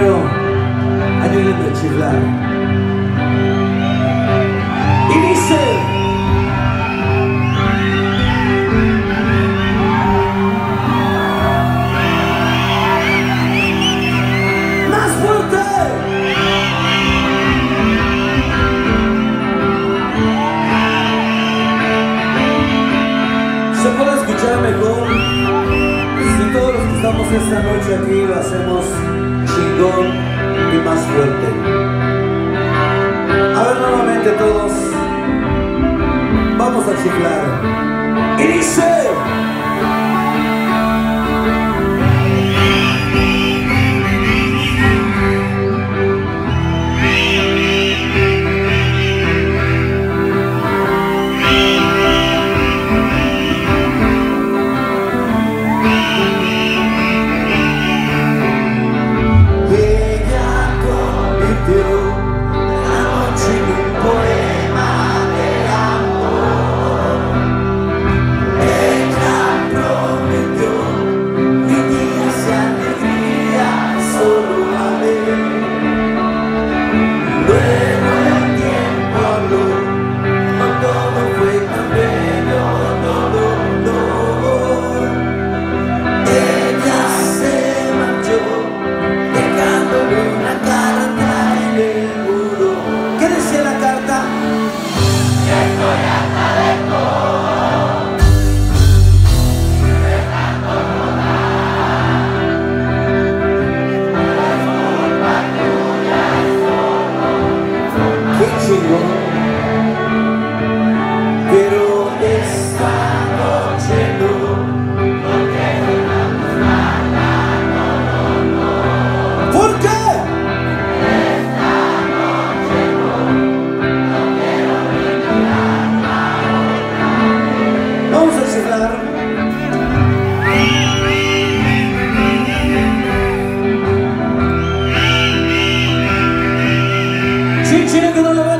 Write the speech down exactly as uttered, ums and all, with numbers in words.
Pero ayúdenme a chiflar. Y dice: ¡más fuerte! Se puede escuchar mejor si todos los que estamos esta noche aquí lo hacemos chingón y más fuerte. A ver, nuevamente todos vamos a chiflar. Y dice: pero esta noche no, no quiero nada, no, no, no. ¿Por qué? Esta noche no, no quiero nada otra vez. Vamos a cerrar. Chin, chin, que no le va.